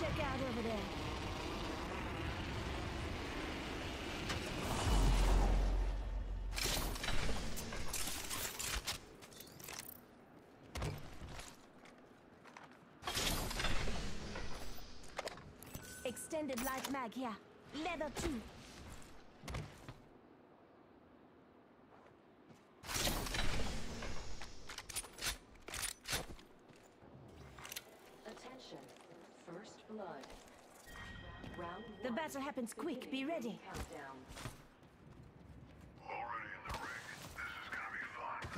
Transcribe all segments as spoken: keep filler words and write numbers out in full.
Check out over there. Extended light mag here. Leather too. Attention. First blood. Round The one. battle happens quick. Be ready. Countdown. Already in the ring. This is gonna be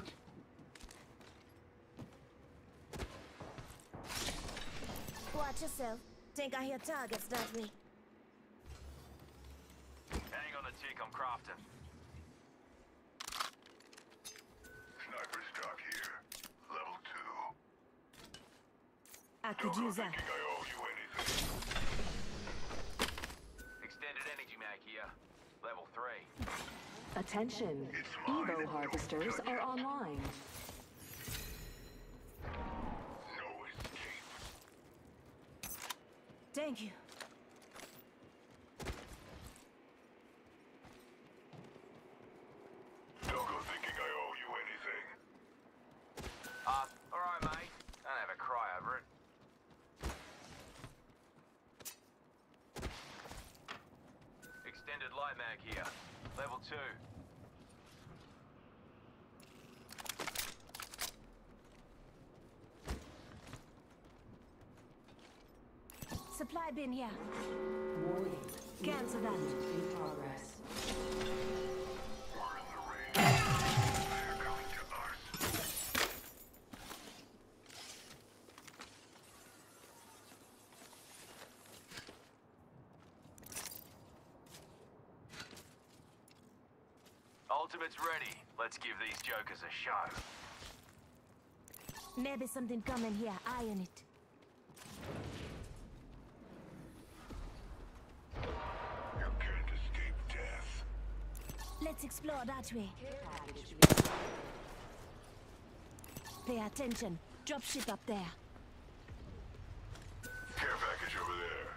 fun. Watch yourself. Think I hear targets that way. Hang on the tick, I'm crafting. Sniper stock here. Level two. I could Don't go use that. thinking I owe you anything. Extended energy mag here. Level three. Attention. It's mine. Evo harvesters Don't touch are it. online. No escape. Thank you. Don't go thinking I owe you anything. Uh, alright mate. Don't have a cry over it. Extended light mag here. Level two. Supply bin here. Warning. Cancel that. In progress. We're in the ring. They're coming to us. Ultimate's ready. Let's give these jokers a show. Maybe something coming here. Iron it. You can't escape death. Let's explore that way. Care package. Pay attention. Dropship up there. Care package over there.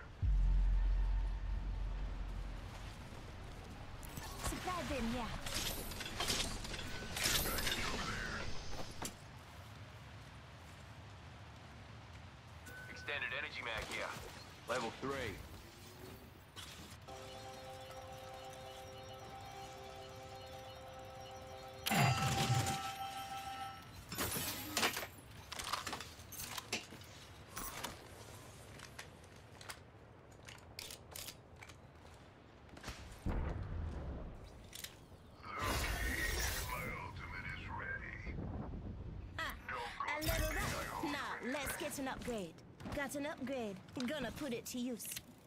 Supply bin here. Care package over there. Extended energy mag here. Level three. My ultimate is ready. Ah, Don't a go little thinking that. I owe you Now, let's get an upgrade. Got an upgrade. Gonna put it to use.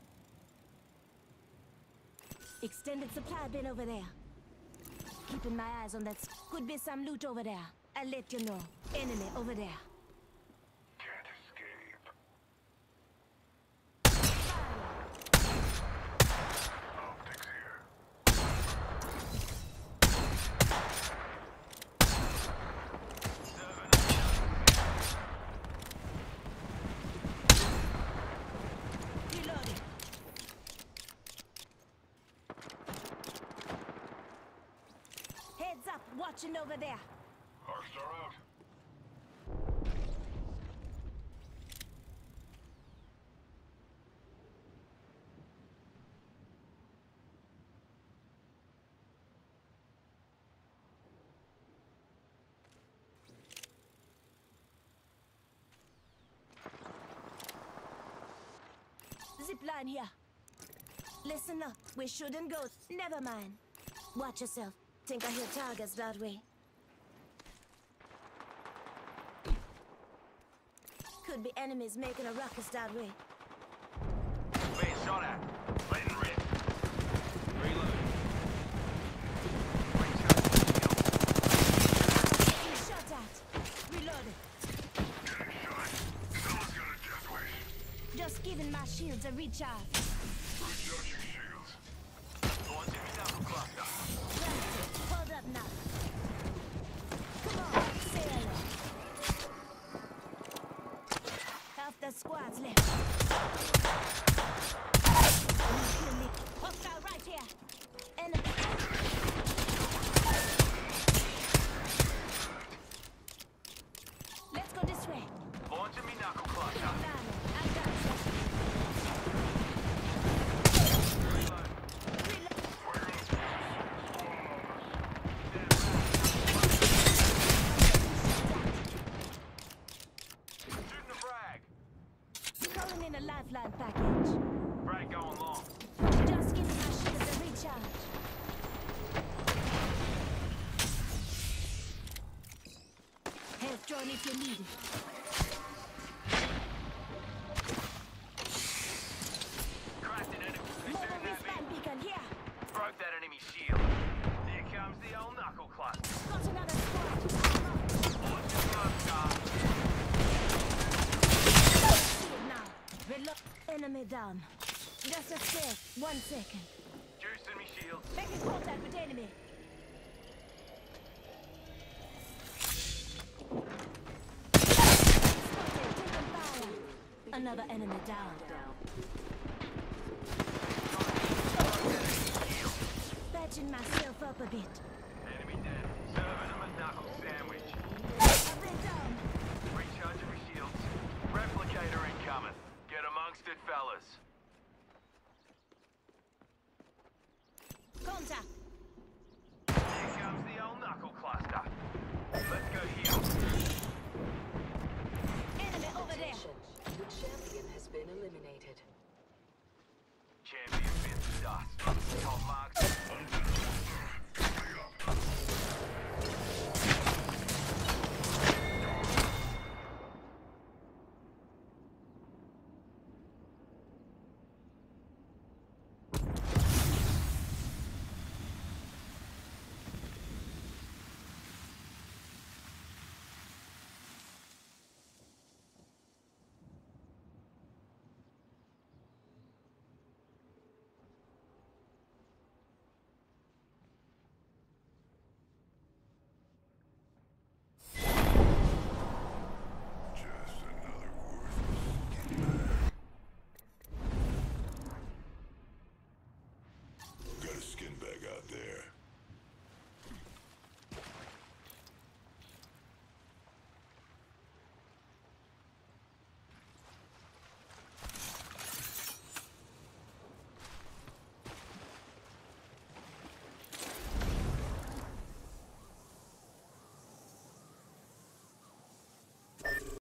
Extended supply bin over there. Keeping my eyes on that. Could be some loot over there. I'll let you know. Enemy over there. Can't escape. Optics here. Reloading. Heads up, watching over there. Arcstar out. Zip line here. Listen up, we shouldn't go. Never mind. Watch yourself. Think I hear targets that way. Could be enemies making a ruckus that way. Being shot at. Letting rip. Reload. Getting shot at. Reloading. Getting shot. Someone's got a death wish. Just giving my shields a recharge. Recharging shields. Launching missile cluster. Right, hold up now. Come on, say hello. Half the squad's left. drone if you need it. Cracked an enemy. They Mobile shooting at me. respawn beacon here. Broke that enemy shield. Here comes the old knuckle clutch. Got another squad. Watch your front, car. See it now. Reload. Enemy down. Just a sec. One second. Juicing me shield. Making contact with enemy. Spotted. Taking fire. Another enemy down. Patching myself up a bit.